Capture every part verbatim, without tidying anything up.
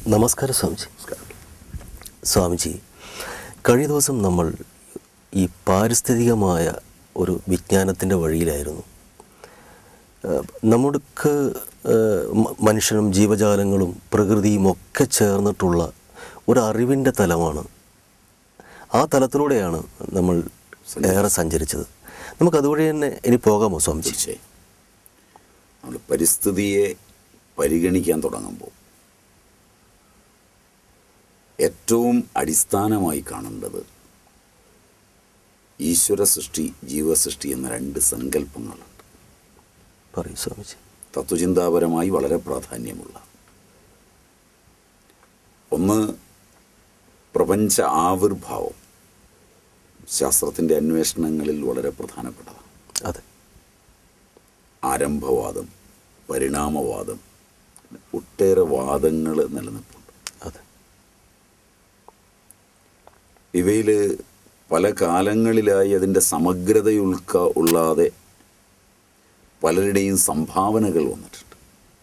നമസ്കാരം സ്വാമിജി. സ്വാമിജി, കഴിഞ്ഞ ദിവസം നമ്മൾ ഈ പാരിസ്ഥിതികമായ ഒരു വിജ്ഞാനത്തിൻ്റെ വഴിയിലായിരുന്നു. നമുക്ക് മനുഷ്യനും ജീവജാലങ്ങളും പ്രകൃതിയും ഒക്കെ ചേർന്നിട്ടുള്ള ഒരു അറിവിൻ്റെ തലമാണ്. ആ തലത്തിലൂടെയാണ് നമ്മൾ ഏറെ സഞ്ചരിച്ചത്. നമുക്ക് അതുവഴി തന്നെ ഇനി പോകാമോ സ്വാമിജി? നമ്മൾ പരിസ്ഥിതിയെ പരിഗണിക്കാൻ തുടങ്ങുമ്പോൾ ഏറ്റവും അടിസ്ഥാനമായി കാണേണ്ടത് ഈശ്വര സൃഷ്ടി, ജീവസൃഷ്ടി എന്ന രണ്ട് സങ്കല്പങ്ങളുണ്ട്. പറയൂ സ്വാമിജി. തത്വചിന്താപരമായി വളരെ പ്രാധാന്യമുള്ള ഒന്ന് പ്രപഞ്ച ആവിർഭാവം, ശാസ്ത്രത്തിൻ്റെ അന്വേഷണങ്ങളിൽ വളരെ പ്രധാനപ്പെട്ടതാണ്. അതെ. ആരംഭവാദം, പരിണാമവാദം, ഒട്ടേറെ വാദങ്ങൾ നിലനിൽപ്പുണ്ട്. അതെ. ഇവയിൽ പല കാലങ്ങളിലായി അതിൻ്റെ സമഗ്രതയുൾക്ക ഉള്ളാതെ പലരുടെയും സംഭാവനകൾ വന്നിട്ടുണ്ട്.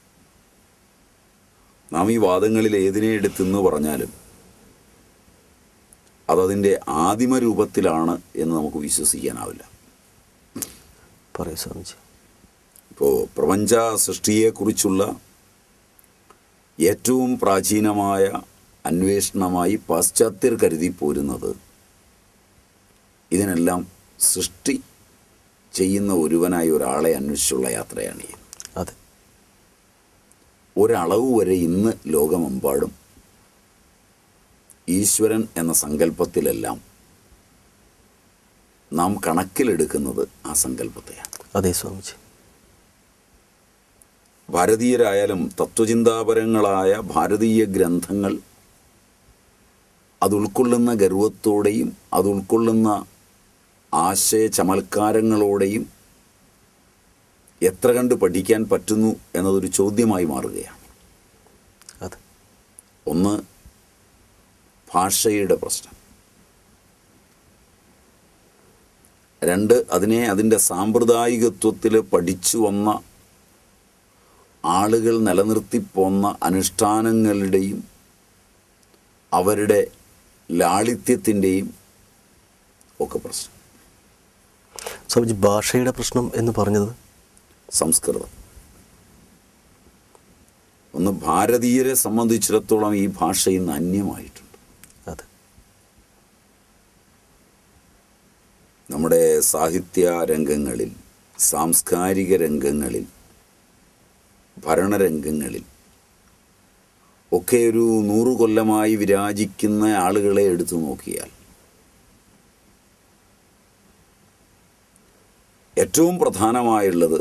നാം ഈ വാദങ്ങളിൽ ഏതിനെ എടുത്തെന്ന് പറഞ്ഞാലും അതതിൻ്റെ ആദിമ രൂപത്തിലാണ് എന്ന് നമുക്ക് വിശ്വസിക്കാനാവില്ല. പറയൂ സ്വാമിജി. ഇപ്പോൾ പ്രപഞ്ച സൃഷ്ടിയെക്കുറിച്ചുള്ള ഏറ്റവും പ്രാചീനമായ അന്വേഷണമായി പാശ്ചാത്യർ കരുതി പോരുന്നത് ഇതിനെല്ലാം സൃഷ്ടി ചെയ്യുന്ന ഒരുവനായി ഒരാളെ അന്വേഷിച്ചുള്ള യാത്രയാണ് ഈ. അതെ. ഒരളവ് വരെ ഇന്ന് ലോകമെമ്പാടും ഈശ്വരൻ എന്ന സങ്കല്പത്തിലെല്ലാം നാം കണക്കിലെടുക്കുന്നത് ആ സങ്കല്പത്തെയാണ്. അതെ സ്വാമിജി. ഭാരതീയരായാലും തത്വചിന്താപരങ്ങളായ ഭാരതീയ ഗ്രന്ഥങ്ങൾ അത് ഉൾക്കൊള്ളുന്ന ഗർവത്തോടെയും അത് ഉൾക്കൊള്ളുന്ന ആശയ ചമൽക്കാരങ്ങളോടെയും എത്ര കണ്ട് പഠിക്കാൻ പറ്റുന്നു എന്നതൊരു ചോദ്യമായി മാറുകയാണ്. അതെ. ഒന്ന് ഭാഷയുടെ പ്രശ്നം, രണ്ട് അതിനെ അതിൻ്റെ സാമ്പ്രദായികത്വത്തിൽ പഠിച്ചു വന്ന ആളുകൾ നിലനിർത്തിപ്പോന്ന അനുഷ്ഠാനങ്ങളുടെയും അവരുടെ ലാളിത്യത്തിൻ്റെയും ഒക്കെ പ്രശ്നം. സ്വാമിജി, ഭാഷയുടെ പ്രശ്നം എന്ന് പറഞ്ഞത് സംസ്കൃതം. ഒന്ന് ഭാരതീയരെ സംബന്ധിച്ചിടത്തോളം ഈ ഭാഷ ഇന്ന് അന്യമായിട്ടുണ്ട്. അതെ. നമ്മുടെ സാഹിത്യ രംഗങ്ങളിൽ, സാംസ്കാരിക രംഗങ്ങളിൽ, ഭരണരംഗങ്ങളിൽ ഒക്കെ ഒരു നൂറു കൊല്ലമായി വിരാജിക്കുന്ന ആളുകളെ എടുത്തു നോക്കിയാൽ ഏറ്റവും പ്രധാനമായുള്ളത്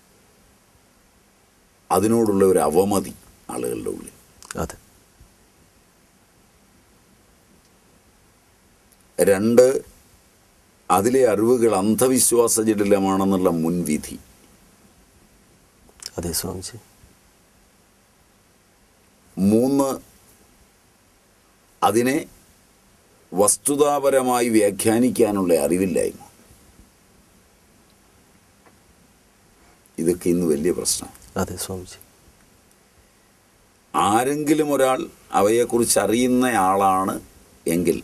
അതിനോടുള്ള ഒരു അവമതി ആളുകളുടെ ഉള്ളിൽ. അതെ. രണ്ട്, അതിലെ അറിവുകൾ അന്ധവിശ്വാസജടിലമാണെന്നുള്ള മുൻവിധി. അതെ സ്വാമിജി. മൂന്ന്, അതിനെ വസ്തുതാപരമായി വ്യാഖ്യാനിക്കാനുള്ള അറിവില്ലായ്മ. ഇതൊക്കെ ഇന്ന് വലിയ പ്രശ്നം. അതെ സ്വാമിജി. ആരെങ്കിലും ഒരാൾ അവയെക്കുറിച്ച് അറിയുന്നയാളാണ് എങ്കിൽ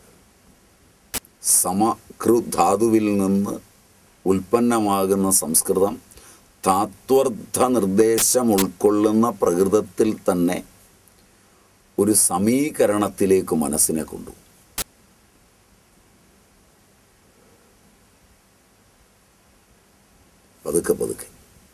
സമകൃധാതുവിൽ നിന്ന് ഉൽപ്പന്നമാകുന്ന സംസ്കൃതം താത്വർത്ഥ നിർദ്ദേശം ഉൾക്കൊള്ളുന്ന പ്രകൃതത്തിൽ തന്നെ ഒരു സമീകരണത്തിലേക്ക് മനസ്സിനെ കൊണ്ടു. പതുക്കെ പതുക്കെ.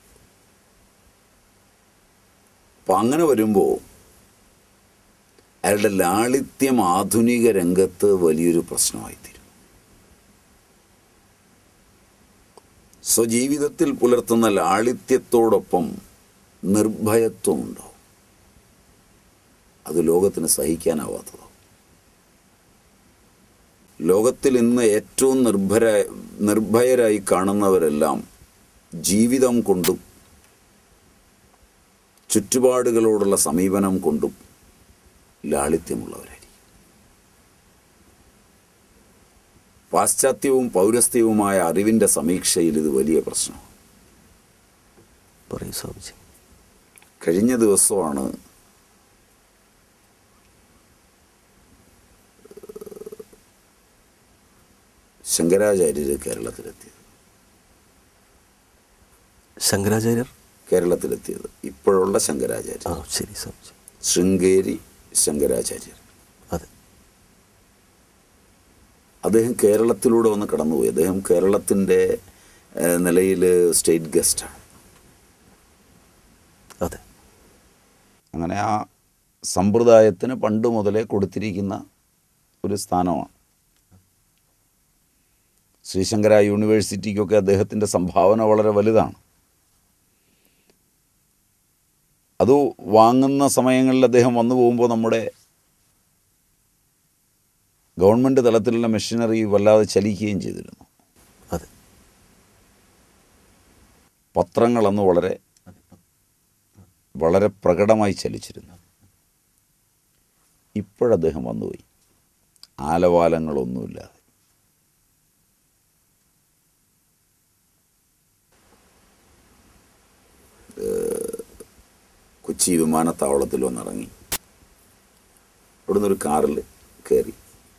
അപ്പം അങ്ങനെ വരുമ്പോൾ അയാളുടെ ലാളിത്യം ആധുനിക രംഗത്ത് വലിയൊരു പ്രശ്നമായിത്തീരും. സ്വജീവിതത്തിൽ പുലർത്തുന്ന ലാളിത്യത്തോടൊപ്പം നിർഭയത്വമുണ്ടാവും. അത് ലോകത്തിന് സഹിക്കാനാവാത്തതോ. ലോകത്തിൽ ഇന്ന് ഏറ്റവും നിർഭര നിർഭയരായി കാണുന്നവരെല്ലാം ജീവിതം കൊണ്ടും ചുറ്റുപാടുകളോടുള്ള സമീപനം കൊണ്ടും ലാളിത്യമുള്ളവരായിരിക്കും. പാശ്ചാത്യവും പൗരസ്ത്യവുമായ അറിവിൻ്റെ സമീക്ഷയിൽ ഇത് വലിയ പ്രശ്നമാണ്. പറയൂ സ്വാമിജി. കഴിഞ്ഞ ദിവസമാണ് ശങ്കരാചാര്യർ കേരളത്തിലെത്തിയത്. ശങ്കരാചാര്യർ കേരളത്തിലെത്തിയത് ഇപ്പോഴുള്ള ശങ്കരാചാര്യർ. ആ ശരി സ്വാമിജി. ശൃംഗേരി ശങ്കരാചാര്യർ. അതെ. അദ്ദേഹം കേരളത്തിലൂടെ ഒന്ന് കടന്നുപോയി. അദ്ദേഹം കേരളത്തിൻ്റെ നിലയിൽ സ്റ്റേറ്റ് ഗസ്റ്റാണ്. അതെ. അങ്ങനെ ആ സമ്പ്രദായത്തിന് പണ്ട് മുതലേ കൊടുത്തിരിക്കുന്ന ഒരു സ്ഥാനമാണ്. ശ്രീശങ്കര യൂണിവേഴ്സിറ്റിക്കൊക്കെ അദ്ദേഹത്തിൻ്റെ സംഭാവന വളരെ വലുതാണ്. അത് വാങ്ങുന്ന സമയങ്ങളിൽ അദ്ദേഹം വന്നു പോകുമ്പോൾ നമ്മുടെ ഗവൺമെൻറ് തലത്തിലുള്ള മെഷീനറി വല്ലാതെ ചലിക്കുകയും ചെയ്തിരുന്നു. അതെ. പത്രങ്ങളന്ന് വളരെ വളരെ പ്രകടമായി ചലിച്ചിരുന്നു. ഇപ്പോഴദ്ദേഹം വന്നുപോയി, ആലവാലങ്ങളൊന്നുമില്ലാതെ. കൊച്ചി വിമാനത്താവളത്തിൽ വന്നിറങ്ങി. ഇവിടുന്ന് ഒരു കാറിൽ കയറി.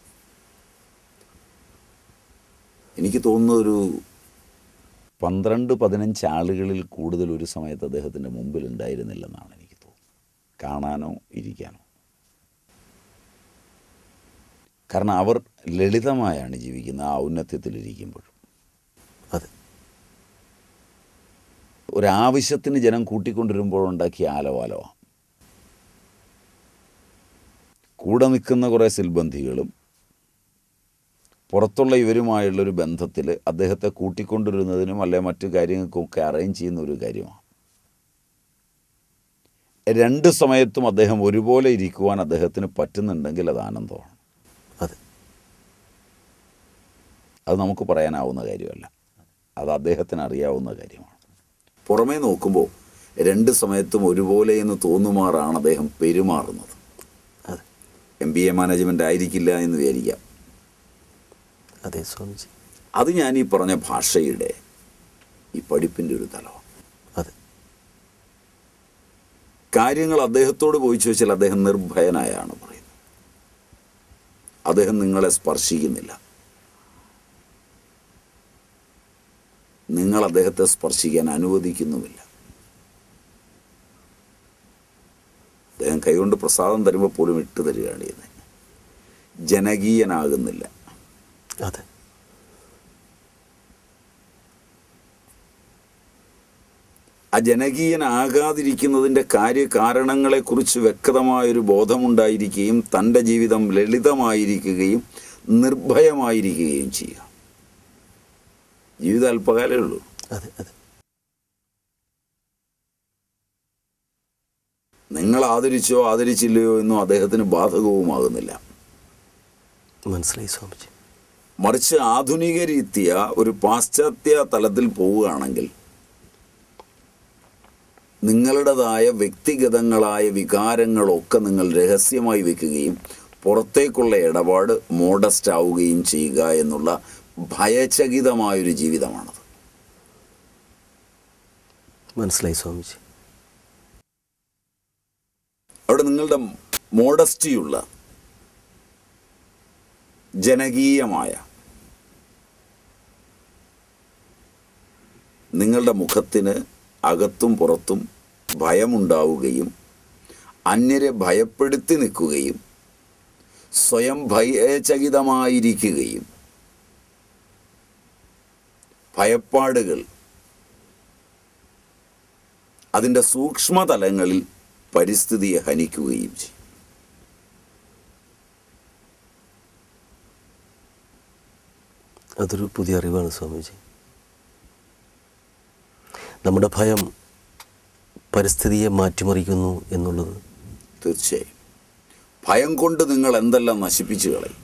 എനിക്ക് തോന്നുന്നൊരു പന്ത്രണ്ട് പതിനഞ്ച് ആളുകളിൽ കൂടുതൽ ഒരു സമയത്ത് അദ്ദേഹത്തിൻ്റെ മുമ്പിൽ ഉണ്ടായിരുന്നില്ലെന്നാണ് എനിക്ക് തോന്നുന്നത്, കാണാനോ ഇരിക്കാനോ. കാരണം അവർ ലളിതമായാണ് ജീവിക്കുന്നത് ആ ഔന്നത്യത്തിലിരിക്കുമ്പോഴും. അതെ. ഒരാവശ്യത്തിന് ജനം കൂട്ടിക്കൊണ്ടിരുമ്പോഴുണ്ടാക്കിയ ആലവാലമാണ്. കൂടെ നിൽക്കുന്ന കുറേ സിൽബന്ധികളും പുറത്തുള്ള ഇവരുമായുള്ളൊരു ബന്ധത്തിൽ അദ്ദേഹത്തെ കൂട്ടിക്കൊണ്ടിരുന്നതിനും അല്ലെ മറ്റു കാര്യങ്ങൾക്കൊക്കെ അറേഞ്ച് ചെയ്യുന്ന ഒരു കാര്യമാണ്. രണ്ട് സമയത്തും അദ്ദേഹം ഒരുപോലെ ഇരിക്കുവാൻ അദ്ദേഹത്തിന് പറ്റുന്നുണ്ടെങ്കിൽ അത് ആനന്ദമാണ്. അതെ. അത് നമുക്ക് പറയാനാവുന്ന കാര്യമല്ല, അത് അദ്ദേഹത്തിന് അറിയാവുന്ന കാര്യമാണ്. പുറമേ നോക്കുമ്പോൾ രണ്ട് സമയത്തും ഒരുപോലെ എന്ന് തോന്നുമാറാണ് അദ്ദേഹം പെരുമാറുന്നത്. അതെ. എം ബി എ മാനേജ്മെൻ്റ് ആയിരിക്കില്ല എന്ന് വിചാരിക്കാം. അതെ സ്വാമിജി. അത് ഞാൻ ഈ പറഞ്ഞ ഭാഷയുടെ ഈ പഠിപ്പിൻ്റെ ഒരു തലമാണ്. അതെ. കാര്യങ്ങൾ അദ്ദേഹത്തോട് പോയി ചോദിച്ചാൽ അദ്ദേഹം നിർഭയനായാണ് പറയുന്നത്. അദ്ദേഹം നിങ്ങളെ സ്പർശിക്കുന്നില്ല, നിങ്ങൾ അദ്ദേഹത്തെ സ്പർശിക്കാൻ അനുവദിക്കുന്നുമില്ല. അദ്ദേഹം കൈകൊണ്ട് പ്രസാദം തരുമ്പോൾ പോലും ഇട്ട് തരികയാണ് ചെയ്യുന്നത്. ജനകീയനാകുന്നില്ല. അതെ. ആ ജനകീയനാകാതിരിക്കുന്നതിൻ്റെ കാര്യകാരണങ്ങളെക്കുറിച്ച് വ്യക്തമായൊരു ബോധമുണ്ടായിരിക്കുകയും തൻ്റെ ജീവിതം ലളിതമായിരിക്കുകയും നിർഭയമായിരിക്കുകയും ചെയ്യുക. ജീവിതം അല്പകാലമേ ഉള്ളൂ. അതെ. അതെ. നിങ്ങൾ ആദരിച്ചോ ആദരിച്ചില്ലയോ എന്നും അദ്ദേഹത്തിന് ബാധകവുമാകുന്നില്ല. മനസ്സിലായി സ്വാമിജി. മറിച്ച് ആധുനിക രീതിയ ഒരു പാശ്ചാത്യ തലത്തിൽ പോവുകയാണെങ്കിൽ നിങ്ങളുടേതായ വ്യക്തിഗതങ്ങളായ വികാരങ്ങളൊക്കെ നിങ്ങൾ രഹസ്യമായി വെക്കുകയും പുറത്തേക്കുള്ള ഇടപാട് മോഡസ്റ്റ് ആവുകയും ചെയ്യുക എന്നുള്ള ഭയചകിതമായൊരു ജീവിതമാണത്. മനസ്സിലായി സ്വാമിജി. അവിടെ നിങ്ങളുടെ മോഡസ്റ്റിയുള്ള ജനകീയമായ നിങ്ങളുടെ മുഖത്തിന് അകത്തും പുറത്തും ഭയമുണ്ടാവുകയും അന്യരെ ഭയപ്പെടുത്തി നിൽക്കുകയും സ്വയം ഭയചകിതമായിരിക്കുകയും ഭയപ്പാടുകൾ അതിൻ്റെ സൂക്ഷ്മതലങ്ങളിൽ പരിസ്ഥിതിയെ ഹനിക്കുകയും ചെയ്യും. അതൊരു പുതിയ അറിവാണ് സ്വാമിജി. നമ്മുടെ ഭയം പരിസ്ഥിതിയെ മാറ്റിമറിക്കുന്നു എന്നുള്ളത്. തീർച്ചയായും ഭയം കൊണ്ട് നിങ്ങൾ എന്തെല്ലാം നശിപ്പിച്ചു കളയും.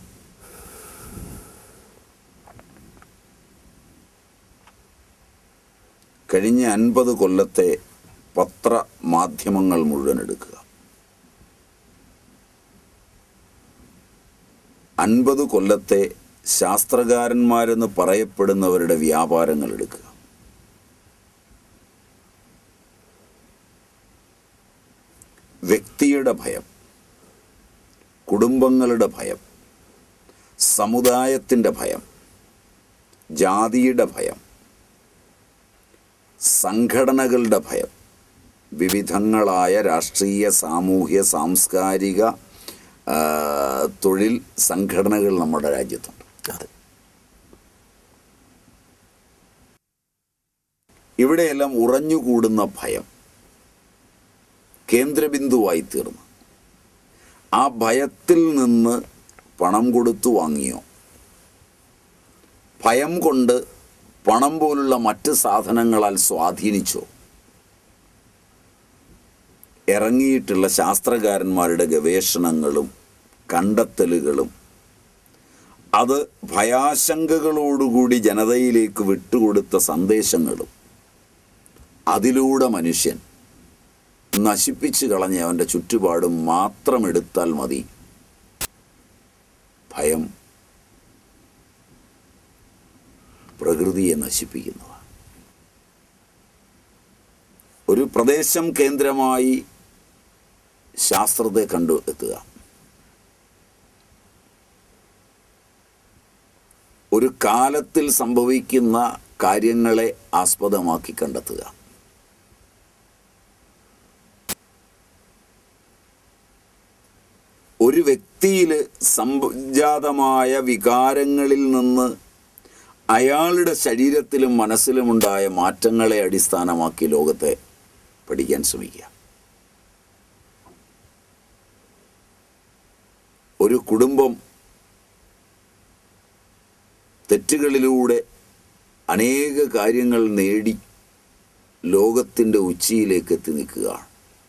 കഴിഞ്ഞ അൻപത് കൊല്ലത്തെ പത്രമാധ്യമങ്ങൾ മുഴുവൻ എടുക്കുക. അൻപത് കൊല്ലത്തെ ശാസ്ത്രകാരന്മാരെന്ന് പറയപ്പെടുന്നവരുടെ വ്യാപാരങ്ങൾ എടുക്കുക. വ്യക്തിയുടെ ഭയം, കുടുംബങ്ങളുടെ ഭയം, സമുദായത്തിൻ്റെ ഭയം, ജാതിയുടെ ഭയം, സംഘടനകളുടെ ഭയം, വിവിധങ്ങളായ രാഷ്ട്രീയ, സാമൂഹ്യ, സാംസ്കാരിക, തൊഴിൽ സംഘടനകൾ നമ്മുടെ രാജ്യത്തുണ്ട്. അതെ. ഇവിടെയെല്ലാം ഉറഞ്ഞുകൂടുന്ന ഭയം കേന്ദ്രബിന്ദുവായി തീർന്നു. ആ ഭയത്തിൽ നിന്ന് പണം കൊടുത്തു വാങ്ങിയോ, ഭയം കൊണ്ട് പണം പോലുള്ള മറ്റ് സാധനങ്ങളാൽ സ്വാധീനിച്ചോ ഇറങ്ങിയിട്ടുള്ള ശാസ്ത്രകാരന്മാരുടെ ഗവേഷണങ്ങളും കണ്ടെത്തലുകളും അത് ഭയാശങ്കകളോടുകൂടി ജനതയിലേക്ക് വിട്ടുകൊടുത്ത സന്ദേശങ്ങളും അതിലൂടെ മനുഷ്യൻ നശിപ്പിച്ചു കളഞ്ഞ അവൻ്റെ ചുറ്റുപാടും മാത്രം എടുത്താൽ മതി. ഭയം പ്രകൃതിയെ നശിപ്പിക്കുന്നതാണ്. ഒരു പ്രദേശം കേന്ദ്രമായി ശാസ്ത്രത്തെ കണ്ടെത്തുക, ഒരു കാലത്തിൽ സംഭവിക്കുന്ന കാര്യങ്ങളെ ആസ്പദമാക്കി കണ്ടെത്തുക, ഒരു വ്യക്തിയിൽ സംജാതമായ വികാരങ്ങളിൽ നിന്ന് അയാളുടെ ശരീരത്തിലും മനസ്സിലുമുണ്ടായ മാറ്റങ്ങളെ അടിസ്ഥാനമാക്കി ലോകത്തെ പഠിക്കാൻ ശ്രമിക്കുക. ഒരു കുടുംബം തെറ്റുകളിലൂടെ അനേക കാര്യങ്ങൾ നേടി ലോകത്തിൻ്റെ ഉച്ചിയിലേക്ക് എത്തി നിൽക്കുകയാണ്.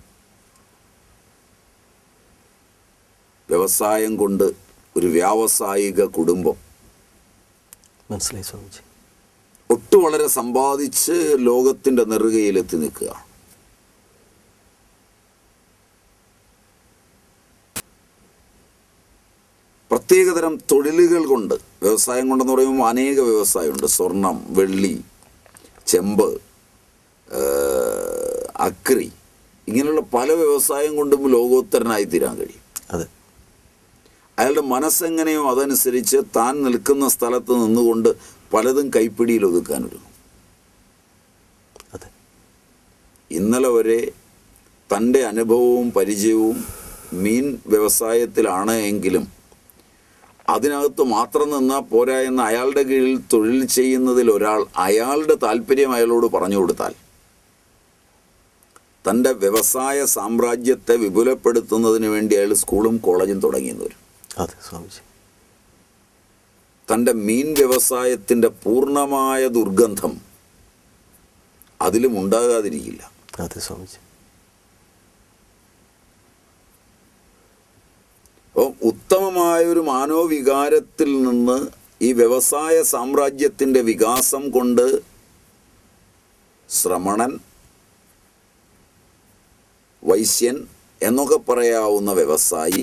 വ്യവസായം കൊണ്ട് ഒരു വ്യാവസായിക കുടുംബം മനസ്സിലായി സ്വാമിജി ഒട്ടു വളരെ സമ്പാദിച്ച് ലോകത്തിൻ്റെ നെറുകയിലെത്തി നിൽക്കുക. പ്രത്യേകതരം തൊഴിലുകൾ കൊണ്ട്, വ്യവസായം കൊണ്ടെന്ന് പറയുമ്പോൾ അനേക വ്യവസായമുണ്ട്. സ്വർണം, വെള്ളി, ചെമ്പ്, അക്രി, ഇങ്ങനെയുള്ള പല വ്യവസായം കൊണ്ടും ലോകോത്തരനായി തീരാൻ കഴിയും. അതെ. അയാളുടെ മനസ്സെങ്ങനെയോ അതനുസരിച്ച് താൻ നിൽക്കുന്ന സ്ഥലത്ത് നിന്നുകൊണ്ട് പലതും കൈപ്പിടിയിൽ ഒതുക്കാനൊരുങ്ങും. അതെ. ഇന്നലെ വരെ തൻ്റെ അനുഭവവും പരിചയവും മീൻ വ്യവസായത്തിലാണ് എങ്കിലും അതിനകത്ത് മാത്രം നിന്നാൽ പോരാ എന്ന് അയാളുടെ കീഴിൽ തൊഴിൽ ചെയ്യുന്നതിൽ ഒരാൾ അയാളുടെ താല്പര്യം അയാളോട് പറഞ്ഞു കൊടുത്താൽ തൻ്റെ വ്യവസായ സാമ്രാജ്യത്തെ വിപുലപ്പെടുത്തുന്നതിന് വേണ്ടി അയാൾ സ്കൂളും കോളേജും തുടങ്ങിയെന്ന് വരും. അതെ സ്വാമിജി. തൻ്റെ മീൻ വ്യവസായത്തിൻ്റെ പൂർണ്ണമായ ദുർഗന്ധം അതിലും ഉണ്ടാകാതിരിക്കില്ല. അതെ സ്വാമിജി. അപ്പോൾ ഉത്തമമായൊരു മാനവവികാരത്തിൽ നിന്ന് ഈ വ്യവസായ സാമ്രാജ്യത്തിൻ്റെ വികാസം കൊണ്ട് ശ്രമണൻ, വൈശ്യൻ എന്നൊക്കെ പറയാവുന്ന വ്യവസായി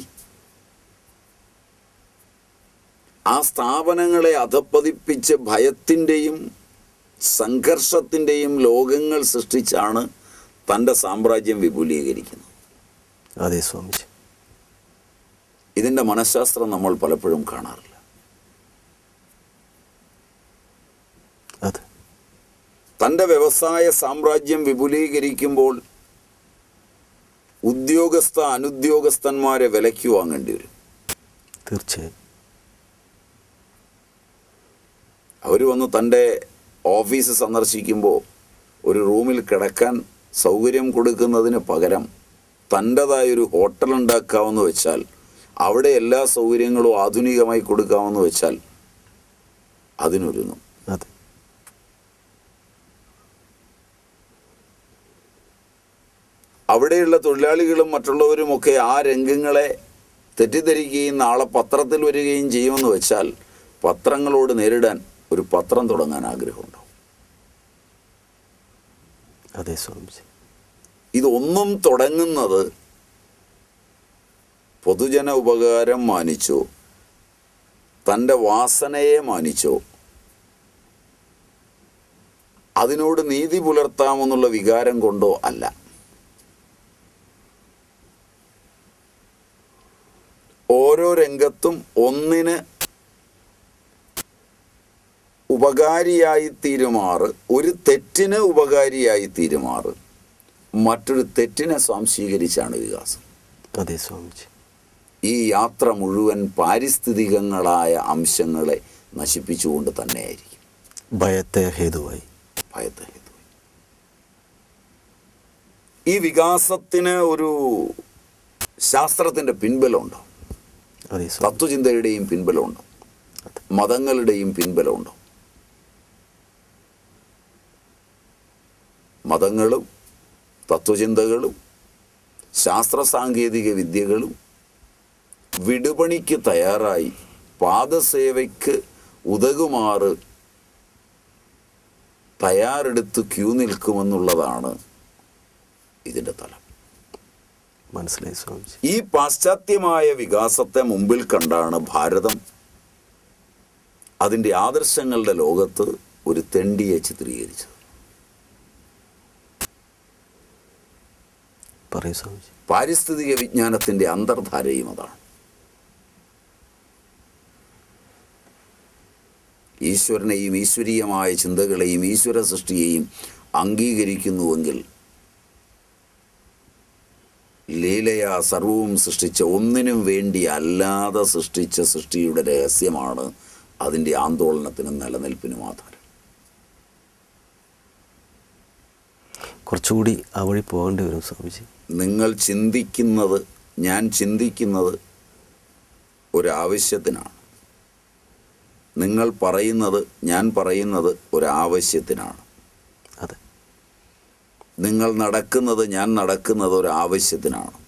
ആ സ്ഥാപനങ്ങളെ അധപ്പതിപ്പിച്ച് ഭയത്തിൻ്റെയും സംഘർഷത്തിൻ്റെയും ലോകങ്ങൾ സൃഷ്ടിച്ചാണ് തൻ്റെ സാമ്രാജ്യം വിപുലീകരിക്കുന്നത്. അതെ സ്വാമിജി. ഇതിൻ്റെ മനഃശാസ്ത്രം നമ്മൾ പലപ്പോഴും കാണാറില്ല. അതെ. തൻ്റെ വ്യവസായ സാമ്രാജ്യം വിപുലീകരിക്കുമ്പോൾ ഉദ്യോഗസ്ഥ അനുദ്യോഗസ്ഥന്മാരെ വിലയ്ക്ക് വാങ്ങേണ്ടി വരും. തീർച്ചയായും. അവർ വന്ന് തൻ്റെ ഓഫീസ് സന്ദർശിക്കുമ്പോൾ ഒരു റൂമിൽ കിടക്കാൻ സൗകര്യം കൊടുക്കുന്നതിന് പകരം തൻ്റെതായൊരു ഹോട്ടൽ ഉണ്ടാക്കാമെന്ന് വെച്ചാൽ, അവിടെ എല്ലാ സൗകര്യങ്ങളും ആധുനികമായി കൊടുക്കാമെന്ന് വെച്ചാൽ അതിനൊരുങ്ങും. അതെ. അവിടെയുള്ള തൊഴിലാളികളും മറ്റുള്ളവരുമൊക്കെ ആ രംഗങ്ങളെ തെറ്റിദ്ധരിക്കുകയും നാളെ പത്രത്തിൽ വരികയും ചെയ്യുമെന്ന് വെച്ചാൽ പത്രങ്ങളോട് നേരിടാൻ ഒരു പത്രം തുടങ്ങാൻ ആഗ്രഹമുണ്ടോ? അതെ സ്വാമിജി. ഇതൊന്നും തുടങ്ങുന്നത് പൊതുജന ഉപകാരം മാനിച്ചോ തൻ്റെ വാസനയെ മാനിച്ചോ അതിനോട് നീതി പുലർത്താമെന്നുള്ള വികാരം കൊണ്ടോ അല്ല. ഓരോ രംഗത്തും ഒന്നിന് ഉപകാരിയായി തീരുമാറ്, ഒരു തെറ്റിന് ഉപകാരിയായി തീരുമാറ്, മറ്റൊരു തെറ്റിനെ സ്വാംശീകരിച്ചാണ് വികാസം. അതെ സ്വാമിജി. ഈ യാത്ര മുഴുവൻ പാരിസ്ഥിതികങ്ങളായ അംശങ്ങളെ നശിപ്പിച്ചുകൊണ്ട് തന്നെയായിരിക്കും. ഭയത്തെ ഹേതുവായി ഭയത്തെ ഹേതുവായി ഈ വികാസത്തിന് ഒരു ശാസ്ത്രത്തിൻ്റെ പിൻബലമുണ്ടോ? അതെ സ്വാമി. തത്വചിന്തയുടെയും പിൻബലമുണ്ടോ? മതങ്ങളുടെയും പിൻബലമുണ്ടോ? മതങ്ങളും തത്വചിന്തകളും ശാസ്ത്ര സാങ്കേതിക വിദ്യകളും വിടുപണിക്ക് തയ്യാറായി പാദസേവയ്ക്ക് ഉതകുമാറ് തയ്യാറെടുത്ത് ക്യൂ നിൽക്കുമെന്നുള്ളതാണ് ഇതിൻ്റെ തലം. മനസ്സിലായി സ്വാമിജി. ഈ പാശ്ചാത്യമായ വികാസത്തെ മുമ്പിൽ കണ്ടാണ് ഭാരതം അതിൻ്റെ ആദർശങ്ങളുടെ ലോകത്ത് ഒരു തെണ്ടിയെ ചിത്രീകരിച്ചത്. പറയൂ സ്വാമിജി. പാരിസ്ഥിതിക വിജ്ഞാനത്തിൻ്റെ അന്തർധാരയും അതാണ്. ഈശ്വരനെയും ഈശ്വരീയമായ ചിന്തകളെയും ഈശ്വര സൃഷ്ടിയെയും അംഗീകരിക്കുന്നുവെങ്കിൽ ലീലയാ സർവവും സൃഷ്ടിച്ച ഒന്നിനും വേണ്ടി അല്ലാതെ സൃഷ്ടിച്ച സൃഷ്ടിയുടെ രഹസ്യമാണ് അതിൻ്റെ ആന്തോളനത്തിനും നിലനിൽപ്പിനും ആധാരം. കുറച്ചുകൂടി ആ വഴി പോകേണ്ടി വരും സ്വാമിജി. നിങ്ങൾ ചിന്തിക്കുന്നത്, ഞാൻ ചിന്തിക്കുന്നത് ഒരാവശ്യത്തിനാണ്. നിങ്ങൾ പറയുന്നത്, ഞാൻ പറയുന്നത് ഒരാവശ്യത്തിനാണ്. അതെ. നിങ്ങൾ നടക്കുന്നത്, ഞാൻ നടക്കുന്നത് ഒരാവശ്യത്തിനാണ്.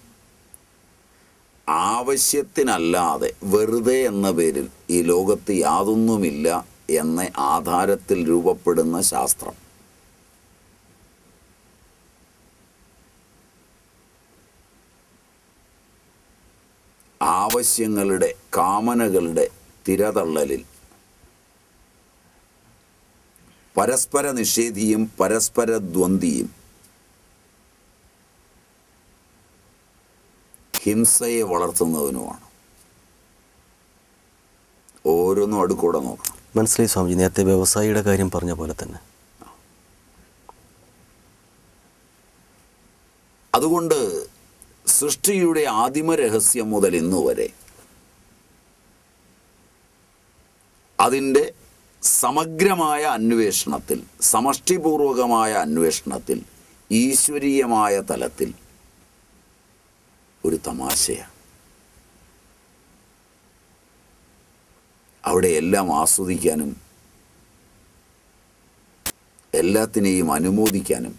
ആവശ്യത്തിനല്ലാതെ വെറുതെ എന്ന പേരിൽ ഈ ലോകത്ത് യാതൊന്നുമില്ല എന്ന ആധാരത്തിൽ രൂപപ്പെടുന്ന ശാസ്ത്രം ആവശ്യങ്ങളുടെ, കാമനകളുടെ തിരതള്ളലിൽ പരസ്പര നിഷേധിയും പരസ്പര ദ്വന്ദ്വിയും ഹിംസയെ വളർത്തുന്നതിനുമാണ്. ഓരോന്നും അടുക്കൂടെ നോക്കണം. മനസ്സിലായി സ്വാമിജി. നേരത്തെ വ്യവസായിയുടെ കാര്യം പറഞ്ഞ പോലെ തന്നെ. അതുകൊണ്ട് സൃഷ്ടിയുടെ ആദിമ രഹസ്യം മുതൽ ഇന്നുവരെ അതിൻ്റെ സമഗ്രമായ അന്വേഷണത്തിൽ, സമഷ്ടിപൂർവകമായ അന്വേഷണത്തിൽ, ഈശ്വരീയമായ തലത്തിൽ ഒരു തമാശയാണ്. അവിടെ എല്ലാം ആസ്വദിക്കാനും എല്ലാത്തിനെയും അനുമോദിക്കാനും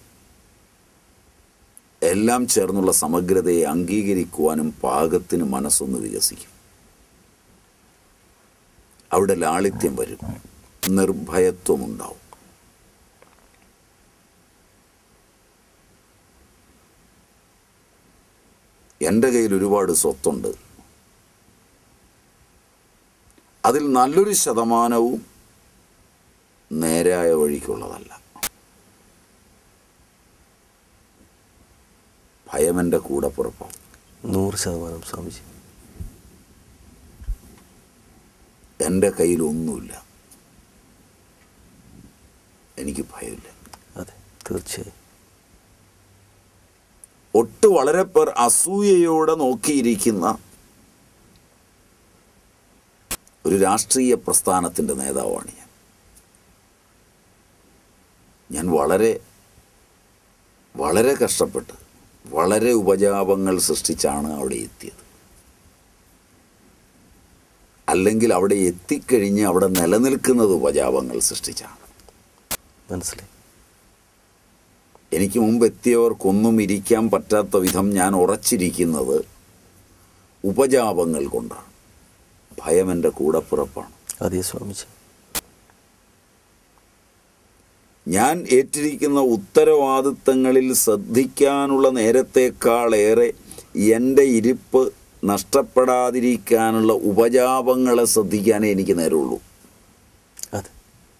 എല്ലാം ചേർന്നുള്ള സമഗ്രതയെ അംഗീകരിക്കുവാനും പാകത്തിന് മനസ്സൊന്ന് വികസിക്കും. അവിടെ ലാളിത്യം വരും, നിർഭയത്വമുണ്ടാവും. എൻ്റെ കയ്യിൽ ഒരുപാട് സ്വത്തുണ്ട്. അതിൽ നല്ലൊരു ശതമാനവും നേരായ വഴിക്കുള്ളതല്ല. ഭയമെൻ്റെ കൂടെ പുറപ്പാവും. നൂറ് ശതമാനം സ്വാമിജി. എൻ്റെ കയ്യിലൊന്നുമില്ല, എനിക്ക് ഭയമില്ല. അതെ, തീർച്ചയായും. ഒട്ട് വളരെ പേർ അസൂയയോടെ നോക്കിയിരിക്കുന്ന ഒരു രാഷ്ട്രീയ പ്രസ്ഥാനത്തിൻ്റെ നേതാവാണ് ഞാൻ. ഞാൻ വളരെ വളരെ കഷ്ടപ്പെട്ട് വളരെ ഉപജാപങ്ങൾ സൃഷ്ടിച്ചാണ് അവിടെ എത്തിയത്. അല്ലെങ്കിൽ അവിടെ എത്തിക്കഴിഞ്ഞ് അവിടെ നിലനിൽക്കുന്നത് ഉപജാപങ്ങൾ സൃഷ്ടിച്ചാണ്. മനസ്സിലായി. എനിക്ക് മുമ്പ് എത്തിയവർക്കൊന്നും ഇരിക്കാൻ പറ്റാത്ത വിധം ഞാൻ ഉറച്ചിരിക്കുന്നത് ഉപജാപങ്ങൾ കൊണ്ടാണ്. ഭയം എൻ്റെ കൂടപ്പിറപ്പാണ്. അതെ സ്വാമിജി. ഞാൻ ഏറ്റിരിക്കുന്ന ഉത്തരവാദിത്തങ്ങളിൽ ശ്രദ്ധിക്കാനുള്ള നേരത്തേക്കാളേറെ എൻ്റെ ഇരിപ്പ് നഷ്ടപ്പെടാതിരിക്കാനുള്ള ഉപജാപങ്ങളെ ശ്രദ്ധിക്കാനേ എനിക്ക് നേരമുള്ളൂ. അതെ.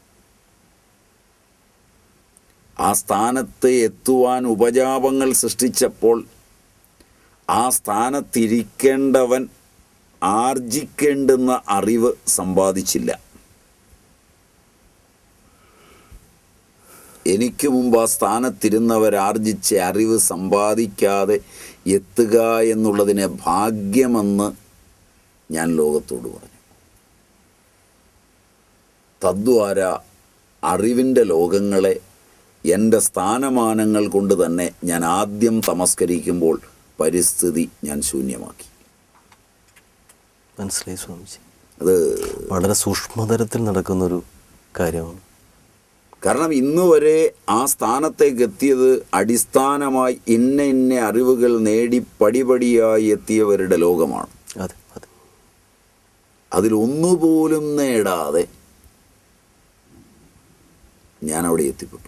ആ സ്ഥാനത്ത് എത്തുവാൻ ഉപജാപങ്ങൾ സൃഷ്ടിച്ചപ്പോൾ ആ സ്ഥാനത്തിരിക്കേണ്ടവൻ ആർജിക്കേണ്ടുന്ന അറിവ് സമ്പാദിച്ചില്ല. എനിക്ക് മുമ്പ് ആ സ്ഥാനത്തിരുന്നവരാർജിച്ച അറിവ് സമ്പാദിക്കാതെ എത്തുക എന്നുള്ളതിനെ ഭാഗ്യമെന്ന് ഞാൻ ലോകത്തോട് പറഞ്ഞു. തദ്വാര അറിവിൻ്റെ ലോകങ്ങളെ എൻ്റെ സ്ഥാനമാനങ്ങൾ കൊണ്ട് തന്നെ ഞാൻ ആദ്യം തമസ്കരിക്കുമ്പോൾ പരിസ്ഥിതി ഞാൻ ശൂന്യമാക്കി. മനസ്സിലായി സ്വാമിജി. അത് വളരെ സൂക്ഷ്മതരത്തിൽ നടക്കുന്നൊരു കാര്യമാണ്. കാരണം ഇന്ന് വരെ ആ സ്ഥാനത്തേക്ക് എത്തിയത് അടിസ്ഥാനമായി ഇന്ന ഇന്ന അറിവുകൾ നേടി പടിപടിയായി എത്തിയവരുടെ ലോകമാണ്. അതെ അതെ. അതിലൊന്നുപോലും നേടാതെ ഞാൻ അവിടെ എത്തിപ്പെട്ടു.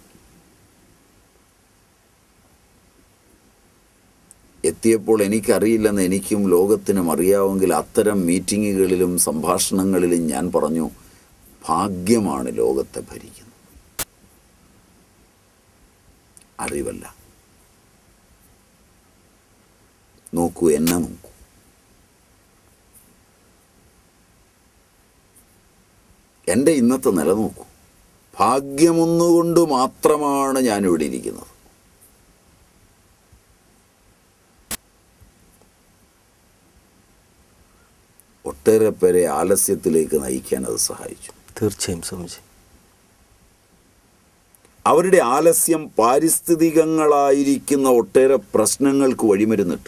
എത്തിയപ്പോൾ എനിക്കറിയില്ലെന്ന് എനിക്കും ലോകത്തിനും അറിയാമെങ്കിൽ അത്തരം മീറ്റിങ്ങുകളിലും സംഭാഷണങ്ങളിലും ഞാൻ പറഞ്ഞു, ഭാഗ്യമാണ് ലോകത്തെ ഭരിക്കുന്നത്, അറിവല്ല. നോക്കൂ, എന്നെ നോക്കൂ. എൻ്റെ ഇന്നത്തെ നില നോക്കൂ. ഭാഗ്യമൊന്നുകൊണ്ട് മാത്രമാണ് ഞാനിവിടെ ഇരിക്കുന്നത്. ഒട്ടേറെ പേരെ ആലസ്യത്തിലേക്ക് നയിക്കാൻ അത് സഹായിച്ചു. തീർച്ചയായും സ്വാമിജി. അവരുടെ ആലസ്യം പാരിസ്ഥിതികങ്ങളായിരിക്കുന്ന ഒട്ടേറെ പ്രശ്നങ്ങൾക്ക് വഴിമരുന്നിട്ടു.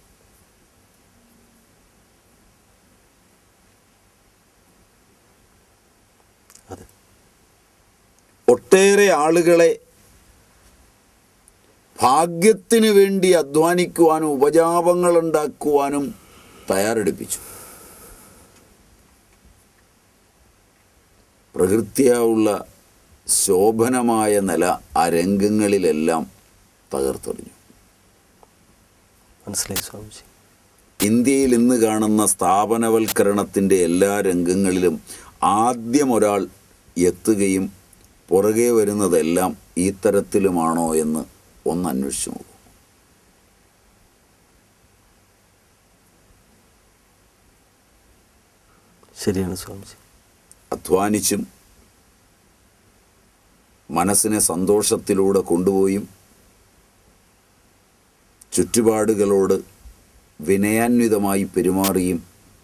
അതെ. ഒട്ടേറെ ആളുകളെ ഭാഗ്യത്തിന് വേണ്ടി അധ്വാനിക്കുവാനും ഉപജാപങ്ങൾ ഉണ്ടാക്കുവാനും തയ്യാറെടുപ്പിച്ചു. പ്രകൃത്യാവുള്ള ശോഭനമായ നില ആ രംഗങ്ങളിലെല്ലാം തകർത്തെറിഞ്ഞു. മനസ്സിലായി സ്വാമിജി. ഇന്ത്യയിൽ ഇന്ന് കാണുന്ന സ്ഥാപനവൽക്കരണത്തിൻ്റെ എല്ലാ രംഗങ്ങളിലും ആദ്യം ഒരാൾ എത്തുകയും പുറകെ വരുന്നതെല്ലാം ഈ തരത്തിലുമാണോ എന്ന് ഒന്ന് അന്വേഷിച്ചു നോക്കൂ. ശരിയാണ് സ്വാമിജി. അധ്വാനിച്ചും മനസ്സിനെ സന്തോഷത്തിലൂടെ കൊണ്ടുപോയും ചുറ്റുപാടുകളോട് വിനയാന്വിതമായി പെരുമാറിയും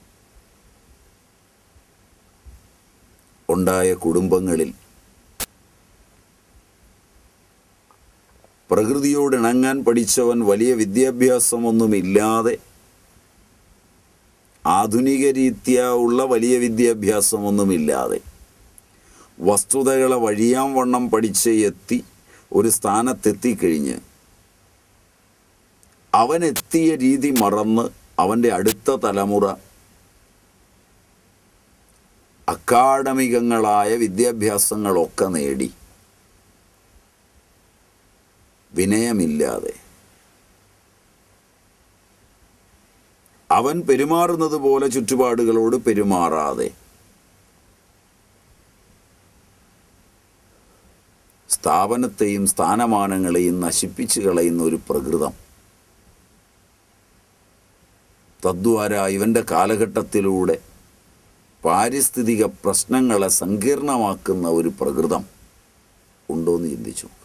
ഉണ്ടായ കുടുംബങ്ങളിൽ പ്രകൃതിയോടിണങ്ങാൻ പഠിച്ചവൻ വലിയ വിദ്യാഭ്യാസമൊന്നുമില്ലാതെ, ആധുനിക രീതിയാ ഉള്ള വലിയ വിദ്യാഭ്യാസമൊന്നുമില്ലാതെ വസ്തുതകളെ വഴിയാം വണ്ണം പഠിച്ച് എത്തി ഒരു സ്ഥാനത്തെത്തിക്കഴിഞ്ഞ് അവനെത്തിയ രീതി മറന്ന് അവൻ്റെ അടുത്ത തലമുറ അക്കാഡമികങ്ങളായ വിദ്യാഭ്യാസങ്ങളൊക്കെ നേടി വിനയമില്ലാതെ അവൻ പെരുമാറുന്നത് പോലെ ചുറ്റുപാടുകളോട് പെരുമാറാതെ സ്ഥാപനത്തെയും സ്ഥാനമാനങ്ങളെയും നശിപ്പിച്ചു കളയുന്ന ഒരു പ്രകൃതം, തദ്വാര ഇവൻ്റെ കാലഘട്ടത്തിലൂടെ പാരിസ്ഥിതിക പ്രശ്നങ്ങളെ സങ്കീർണമാക്കുന്ന ഒരു പ്രകൃതം ഉണ്ടോയെന്ന് ചിന്തിച്ചു.